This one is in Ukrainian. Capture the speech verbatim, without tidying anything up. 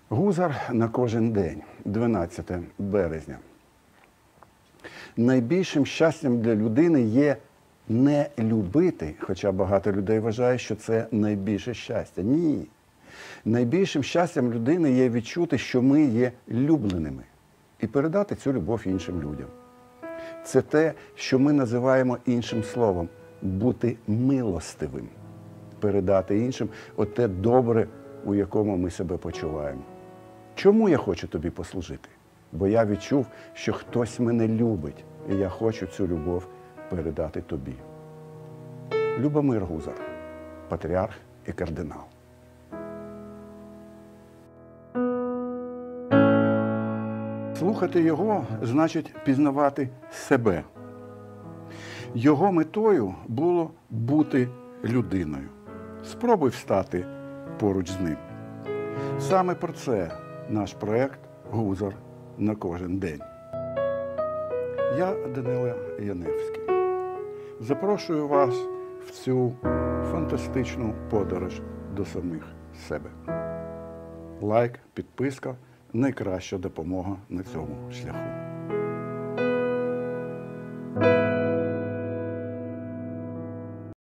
Гузар на кожен день, дванадцяте березня. Найбільшим щастям для людини є не любити, хоча багато людей вважає, що це найбільше щастя. Ні. Найбільшим щастям людини є відчути, що ми є любленими, і передати цю любов іншим людям. Це те, що ми називаємо іншим словом – бути милостивим. Передати іншим оте добре, у якому ми себе почуваємо. Чому я хочу тобі послужити? Бо я відчув, що хтось мене любить, і я хочу цю любов передати тобі. Любомир Гузар, патріарх і кардинал. Слухати його значить пізнавати себе. Його метою було бути людиною. Спробуй встати поруч з ним. Саме про це наш проєкт «Гузар на кожен день». Я Данило Яневський. Запрошую вас в цю фантастичну подорож до самих себе. Лайк, підписка – найкраща допомога на цьому шляху.